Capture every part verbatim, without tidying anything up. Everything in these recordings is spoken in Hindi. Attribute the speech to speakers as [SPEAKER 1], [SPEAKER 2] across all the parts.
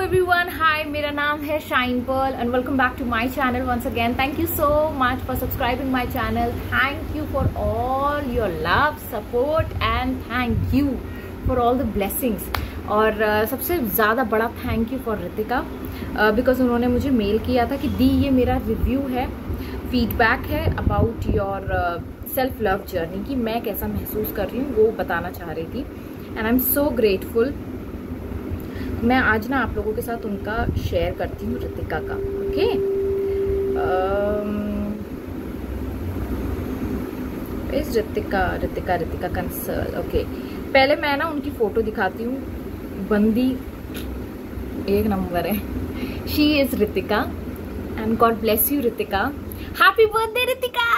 [SPEAKER 1] एवरीवन, हाय, मेरा नाम है Shine Pearl and welcome back to my channel once again. Thank you so much for subscribing my channel. Thank you for all your love, support and thank you for all the blessings. और uh, सबसे ज़्यादा बड़ा thank you for Ritika, because uh, उन्होंने मुझे मेल किया था कि दी ये मेरा रिव्यू है, फीडबैक है about your self love journey, कि मैं कैसा महसूस कर रही हूँ वो बताना चाह रही थी। And I am so grateful. मैं आज ना आप लोगों के साथ उनका शेयर करती हूँ, रितिका का। ओके, इस रितिका रितिका रितिका कंसल। ओके, पहले मैं ना उनकी फोटो दिखाती हूँ। बंदी एक नंबर है। She is Ritika and God bless you Ritika. Happy birthday Ritika.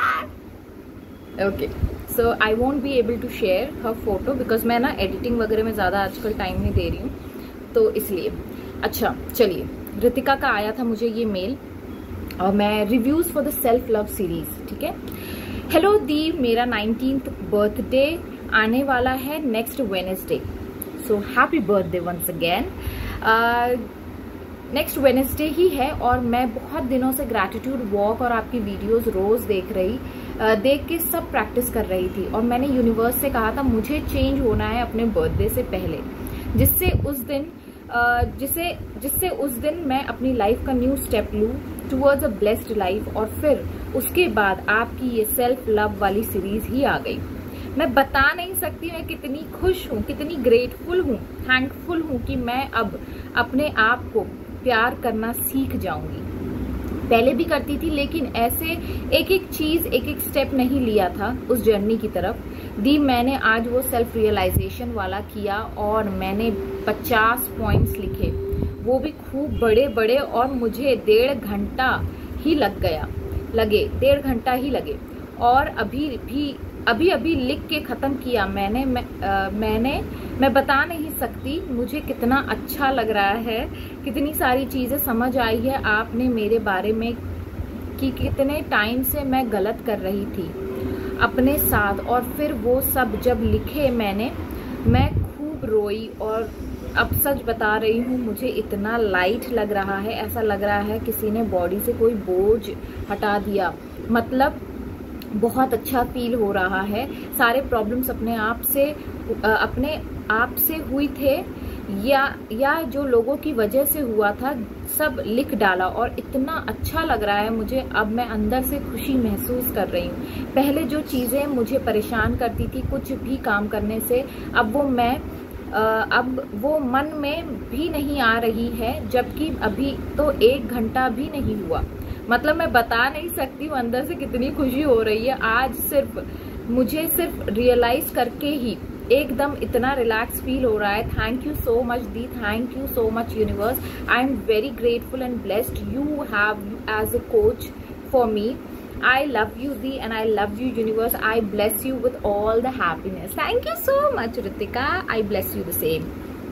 [SPEAKER 1] Okay, so I won't be able to share her photo because मैं ना एडिटिंग वगैरह में ज़्यादा आजकल टाइम नहीं दे रही हूँ, तो इसलिए। अच्छा चलिए, रितिका का आया था मुझे ये मेल और मैं reviews for the self love series. ठीक है। हेलो दी, मेरा नाइनटीन्थ बर्थडे आने वाला है next Wednesday, so happy birthday once again. Next Wednesday ही है और मैं बहुत दिनों से ग्रैटिट्यूड वॉक और आपकी वीडियोस रोज देख रही uh, देख के सब प्रैक्टिस कर रही थी। और मैंने यूनिवर्स से कहा था मुझे चेंज होना है अपने बर्थडे से पहले, जिससे उस दिन जिससे जिससे उस दिन मैं अपनी लाइफ का न्यू स्टेप लूँ टूवर्ड्स अ ब्लेस्ड लाइफ। और फिर उसके बाद आपकी ये सेल्फ लव वाली सीरीज ही आ गई। मैं बता नहीं सकती मैं कितनी खुश हूँ, कितनी ग्रेटफुल हूँ, थैंकफुल हूँ कि मैं अब अपने आप को प्यार करना सीख जाऊंगी। पहले भी करती थी लेकिन ऐसे एक एक चीज, एक एक स्टेप नहीं लिया था उस जर्नी की तरफ। दी, मैंने आज वो सेल्फ रियलाइजेशन वाला किया और मैंने पचास पॉइंट्स लिखे, वो भी खूब बड़े बड़े, और मुझे डेढ़ घंटा ही लग गया लगे डेढ़ घंटा ही लगे और अभी भी अभी अभी लिख के ख़त्म किया मैंने। मैं आ, मैंने मैं बता नहीं सकती मुझे कितना अच्छा लग रहा है, कितनी सारी चीज़ें समझ आई है आपने मेरे बारे में, कि कितने टाइम से मैं गलत कर रही थी अपने साथ। और फिर वो सब जब लिखे मैंने, मैं खूब रोई और अब सच बता रही हूँ मुझे इतना लाइट लग रहा है, ऐसा लग रहा है किसी ने बॉडी से कोई बोझ हटा दिया। मतलब बहुत अच्छा फील हो रहा है। सारे प्रॉब्लम्स अपने आप से अपने आप से हुई थे या या जो लोगों की वजह से हुआ था, सब लिख डाला और इतना अच्छा लग रहा है मुझे। अब मैं अंदर से खुशी महसूस कर रही हूँ। पहले जो चीज़ें मुझे परेशान करती थी कुछ भी काम करने से, अब वो मैं अब वो मन में भी नहीं आ रही है, जबकि अभी तो एक घंटा भी नहीं हुआ। मतलब मैं बता नहीं सकती हूँ अंदर से कितनी खुशी हो रही है आज। सिर्फ मुझे सिर्फ रियलाइज करके ही एकदम इतना रिलैक्स फील हो रहा है। थैंक यू सो मच दी, thank you so much universe. I am very grateful and blessed you have as a coach for me. I love you दी and I love you universe. I bless you with all the happiness. Thank you so much Ritika. I bless you the same.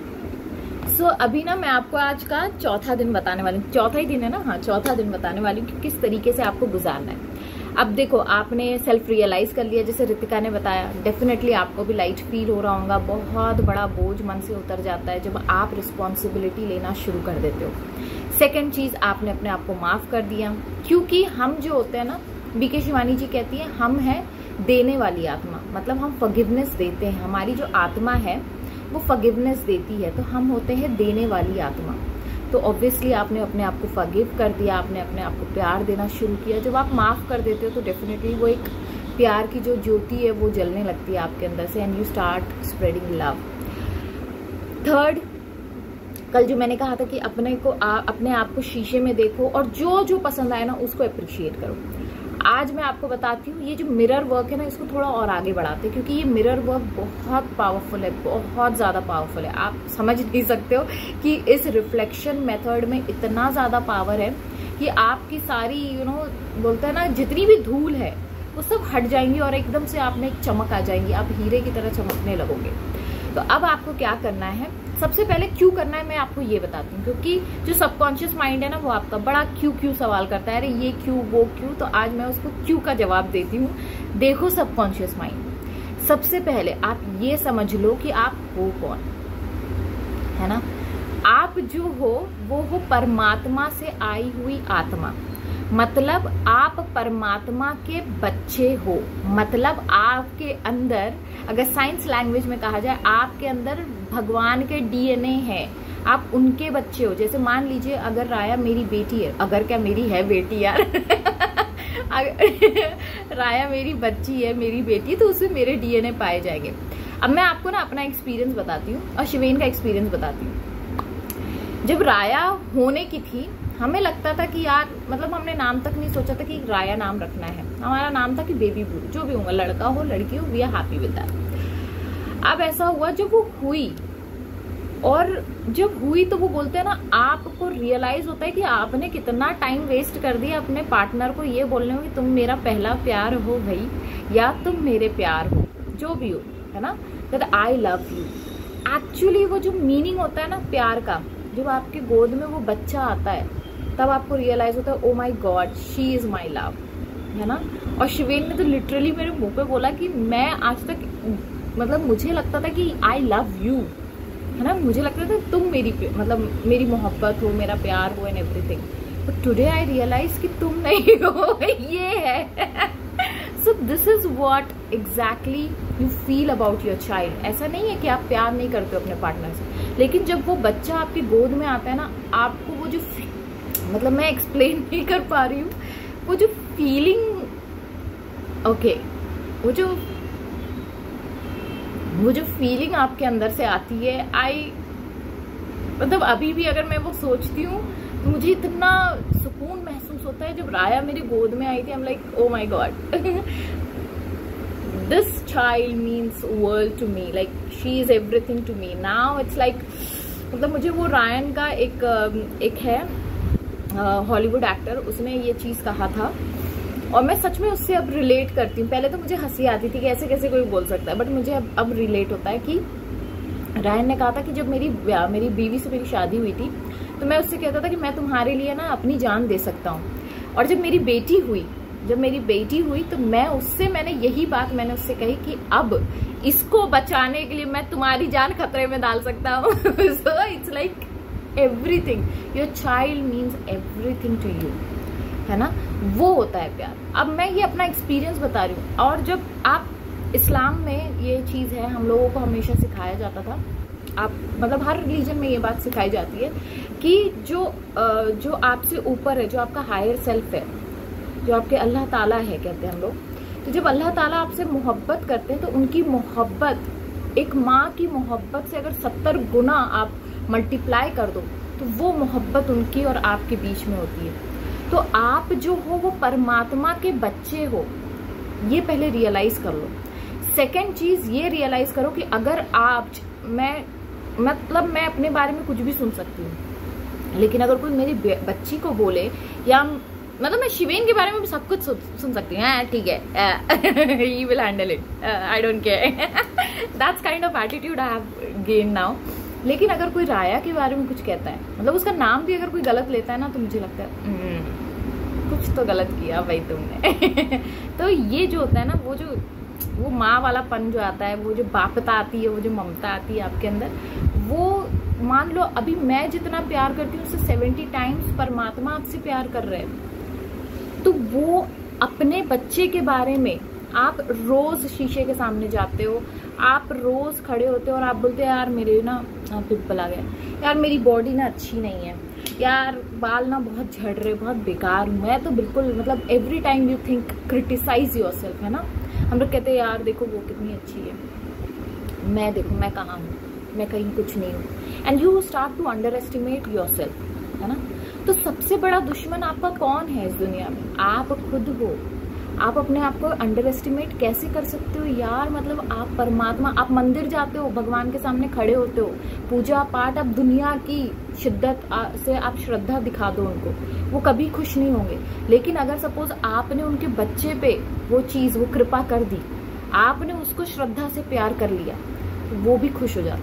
[SPEAKER 1] So अभी ना मैं आपको आज का चौथा दिन बताने वाली हूँ। चौथा ही दिन है ना? हाँ, चौथा दिन बताने वाली हूँ कि किस तरीके से आपको गुजारना है। अब देखो, आपने सेल्फ रियलाइज कर लिया जैसे रितिका ने बताया। डेफिनेटली आपको भी लाइट फील हो रहा होगा। बहुत बड़ा बोझ मन से उतर जाता है जब आप रिस्पॉन्सिबिलिटी लेना शुरू कर देते हो। सेकेंड चीज, आपने अपने आप को माफ कर दिया, क्योंकि हम जो होते हैं ना, बीके शिवानी जी कहती है हम हैं देने वाली आत्मा। मतलब हम फॉरगिवनेस देते हैं, हमारी जो आत्मा है वो फॉरगिवनेस देती है, तो हम होते हैं देने वाली आत्मा। तो ऑब्वियसली आपने अपने आप को फॉरगिव कर दिया, आपने अपने आप को प्यार देना शुरू किया। जब आप माफ कर देते हो तो डेफिनेटली वो एक प्यार की जो ज्योति है वो जलने लगती है आपके अंदर से, and you start spreading love. Third, कल जो मैंने कहा था कि अपने को आ, अपने आप को शीशे में देखो और जो जो पसंद आए ना उसको अप्रिशिएट करो। आज मैं आपको बताती हूँ ये जो मिरर वर्क है ना, इसको थोड़ा और आगे बढ़ाते हैं, क्योंकि ये मिरर वर्क बहुत पावरफुल है, बहुत ज़्यादा पावरफुल है। आप समझ नहीं सकते हो कि इस रिफ्लेक्शन मेथड में इतना ज़्यादा पावर है कि आपकी सारी यू नो बोलते हैं ना, जितनी भी धूल है वो सब हट जाएंगी और एकदम से आप में एक चमक आ जाएंगी, आप हीरे की तरह चमकने लगोगे। तो अब आपको क्या करना है, सबसे पहले क्यों करना है मैं आपको ये बताती हूँ, क्योंकि जो सबकॉन्शियस माइंड है ना वो आपका बड़ा क्यों क्यों सवाल करता है, अरे ये क्यों वो क्यों। तो आज मैं उसको क्यों का जवाब देती हूँ। देखो सबकॉन्शियस माइंड, सबसे पहले आप ये समझ लो कि आप हो कौन, है ना। आप आप जो हो वो हो परमात्मा से आई हुई आत्मा, मतलब आप परमात्मा के बच्चे हो, मतलब आपके अंदर, अगर साइंस लैंग्वेज में कहा जाए, आपके अंदर भगवान के डीएनए है, आप उनके बच्चे हो। जैसे मान लीजिए अगर राया मेरी बेटी है, अगर क्या मेरी है बेटी यार राया मेरी बच्ची है, मेरी बेटी, तो उसमें मेरे डीएनए पाए जाएंगे। अब मैं आपको ना अपना एक्सपीरियंस बताती हूँ और शिवेन का एक्सपीरियंस बताती हूँ। जब राया होने की थी, हमें लगता था कि यार, मतलब हमने नाम तक नहीं सोचा था कि राया नाम रखना है, हमारा नाम था कि बेबी ब्लू, जो भी होगा, लड़का हो लड़की हो, we are happy with that. अब ऐसा हुआ जब वो हुई, और जब हुई तो वो बोलते हैं ना, आपको रियलाइज होता है कि आपने कितना टाइम वेस्ट कर दिया अपने पार्टनर को ये बोलने में कि तुम मेरा पहला प्यार हो भाई, या तुम मेरे प्यार हो, जो भी हो, है ना, that I love you. Actually वो जो मीनिंग होता है ना प्यार का, जब आपके गोद में वो बच्चा आता है तब आपको रियलाइज होता है, oh my God, she is my love, है ना। और शिवेन ने तो लिटरली मेरे मुंह पे बोला कि मैं आज तक, मतलब मुझे लगता था कि आई लव यू, है ना, मुझे लगता था तुम मेरी, मतलब मेरी मोहब्बत हो, मेरा प्यार हो and everything, but today I realise कि तुम नहीं हो, ये है। So this is what exactly you feel about your child. ऐसा नहीं है कि आप प्यार नहीं करते हो अपने पार्टनर से, लेकिन जब वो बच्चा आपकी गोद में आता है ना, आपको वो जो, मतलब मैं एक्सप्लेन नहीं कर पा रही हूँ, वो जो फीलिंग, ओके okay, वो जो वो जो फीलिंग आपके अंदर से आती है, आई, मतलब अभी भी अगर मैं वो सोचती हूँ तो मुझे इतना सुकून महसूस होता है। जब राया मेरी गोद में आई थी, I am like, oh my God, this child means world to me, like she is everything to me now. It's like, मतलब मुझे वो रायन का एक एक है हॉलीवुड एक्टर, उसने ये चीज कहा था और मैं सच में उससे अब रिलेट करती हूँ। पहले तो मुझे हंसी आती थी कि ऐसे कैसे कोई बोल सकता है, बट मुझे अब अब रिलेट होता है कि रायन ने कहा था कि जब मेरी मेरी बीवी से मेरी शादी हुई थी तो मैं उससे कहता था कि मैं तुम्हारे लिए ना अपनी जान दे सकता हूँ। और जब मेरी बेटी हुई जब मेरी बेटी हुई तो मैं उससे मैंने यही बात मैंने उससे कही कि अब इसको बचाने के लिए मैं तुम्हारी जान खतरे में डाल सकता हूँ। So it's like everything, your child means everything to you, है ना, वो होता है प्यार। अब मैं ये अपना एक्सपीरियंस बता रही हूँ। और जब आप, इस्लाम में ये चीज है, हम लोगों को हमेशा सिखाया जाता था, आप, मतलब हर रिलीजन में ये बात सिखाई जाती है कि जो जो आपसे ऊपर है, जो आपका हायर सेल्फ है, जो आपके अल्लाह ताला है कहते हैं हम लोग, तो जब अल्लाह ताला आपसे मोहब्बत करते हैं तो उनकी मोहब्बत एक माँ की मोहब्बत से अगर सत्तर गुना आप मल्टीप्लाई कर दो तो वो मोहब्बत उनकी और आपके बीच में होती है। तो आप जो हो वो परमात्मा के बच्चे हो, ये पहले रियलाइज कर लो। सेकेंड चीज ये रियलाइज करो कि अगर आप, मैं मतलब मैं अपने बारे में कुछ भी सुन सकती हूँ, लेकिन अगर कोई मेरी बच्ची को बोले, या मतलब मैं शिवेन के बारे में भी सब कुछ सुन सकती हूँ, ठीक है, he will handle it, I don't care, that's kind of attitude I have gain now. लेकिन अगर कोई राया के बारे में कुछ कहता है, मतलब उसका नाम भी अगर कोई गलत लेता है ना, तो मुझे लगता है कुछ तो गलत किया भाई तुमने। तो ये जो होता है ना, वो जो वो माँ वाला पन जो आता है, वो जो बापता आती है, वो जो ममता आती है आपके अंदर, वो मान लो अभी मैं जितना प्यार करती हूँ उससे सेवेंटी टाइम्स परमात्मा आपसे प्यार कर रहे हैं। तो वो अपने बच्चे के बारे में, आप रोज शीशे के सामने जाते हो, आप रोज खड़े होते हो और आप बोलते हो यार मेरे ना पिंपल आ गया, यार मेरी बॉडी ना अच्छी नहीं है, यार बाल ना बहुत झड़ रहे, बहुत बेकार हूँ मैं तो, बिल्कुल, मतलब every time you think, criticise your self, है ना। हम लोग कहते हैं यार देखो वो कितनी अच्छी है, मैं देखो मैं कहाँ हूँ, मैं कहीं कुछ नहीं हूँ, and you start to underestimate your self, है ना। तो सबसे बड़ा दुश्मन आपका कौन है इस दुनिया में? आप खुद हो। आप अपने आप को अंडर एस्टिमेट कैसे कर सकते हो यार? मतलब आप परमात्मा, आप मंदिर जाते हो, भगवान के सामने खड़े होते हो, पूजा पाठ, आप दुनिया की शिद्दत से आप श्रद्धा दिखा दो उनको, वो कभी खुश नहीं होंगे। लेकिन अगर सपोज आपने उनके बच्चे पे वो चीज, वो कृपा कर दी, आपने उसको श्रद्धा से प्यार कर लिया, तो वो भी खुश हो जाता है।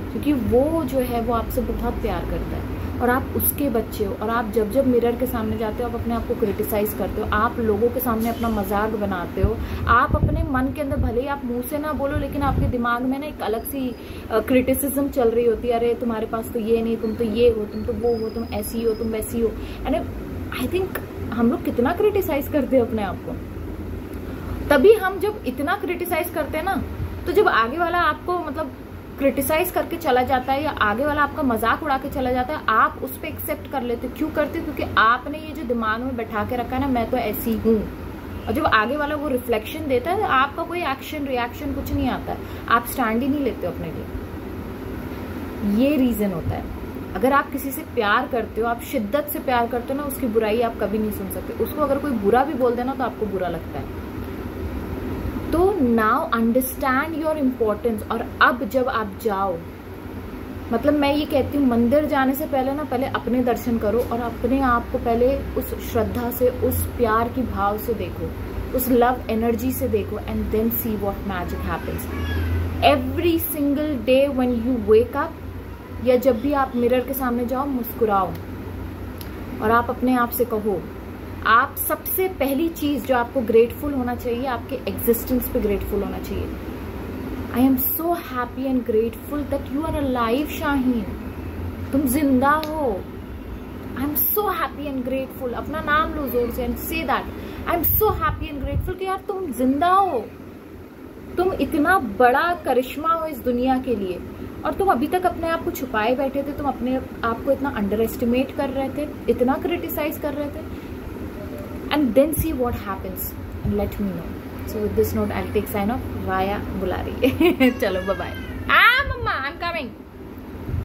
[SPEAKER 1] क्योंकि वो जो है वो आपसे बहुत प्यार करता है और आप उसके बच्चे हो। और आप जब जब मिरर के सामने जाते हो आप अपने आप को क्रिटिसाइज करते हो, आप लोगों के सामने अपना मजाक बनाते हो, आप अपने मन के अंदर भले ही आप मुंह से ना बोलो लेकिन आपके दिमाग में ना एक अलग सी क्रिटिसिज्म चल रही होती है, अरे तुम्हारे पास तो ये नहीं, तुम तो ये हो, तुम तो वो हो, तुम ऐसी हो, तुम वैसी हो। एंड आई थिंक हम लोग कितना क्रिटिसाइज करते हैं अपने आप को। तभी हम जब इतना क्रिटिसाइज करते हैं ना, तो जब आगे वाला आपको मतलब क्रिटिसाइज करके चला जाता है या आगे वाला आपका मजाक उड़ा के चला जाता है, आप उस पर एक्सेप्ट कर लेते हो। क्यों करते हो? क्योंकि आपने ये जो दिमाग में बैठा के रखा है ना, मैं तो ऐसी हूँ। और जब आगे वाला वो रिफ्लेक्शन देता है, आपका कोई एक्शन रिएक्शन कुछ नहीं आता है, आप स्टैंड ही नहीं लेते हो अपने लिए। ये रीजन होता है। अगर आप किसी से प्यार करते हो, आप शिद्दत से प्यार करते हो ना, उसकी बुराई आप कभी नहीं सुन सकते। उसको अगर कोई बुरा भी बोल देना तो आपको बुरा लगता है। तो नाउ अंडरस्टैंड योर इम्पोर्टेंस। और अब जब आप जाओ, मतलब मैं ये कहती हूँ मंदिर जाने से पहले ना, पहले अपने दर्शन करो और अपने आप को पहले उस श्रद्धा से, उस प्यार की भाव से देखो, उस लव एनर्जी से देखो, and then see what magic happens. Every single day when you wake up, या जब भी आप मिरर के सामने जाओ, मुस्कुराओ और आप अपने आप से कहो, आप सबसे पहली चीज जो आपको ग्रेटफुल होना चाहिए, आपके एग्जिस्टेंस पे ग्रेटफुल होना चाहिए। I am so happy and grateful that you are alive Shaheen, तुम जिंदा हो। I am so happy and grateful, अपना नाम लो जोर से and say that I am so happy and grateful कि यार तुम जिंदा हो, तुम इतना बड़ा करिश्मा हो इस दुनिया के लिए। और तुम अभी तक अपने आप को छुपाए बैठे थे, तुम अपने आप को इतना अंडर एस्टिमेट कर रहे थे, इतना क्रिटिसाइज कर रहे थे। And then see what happens and let me know. So with this note, I'll take sign off. Raya बुला रही है। चलो bye bye. Ah, mama, I'm coming.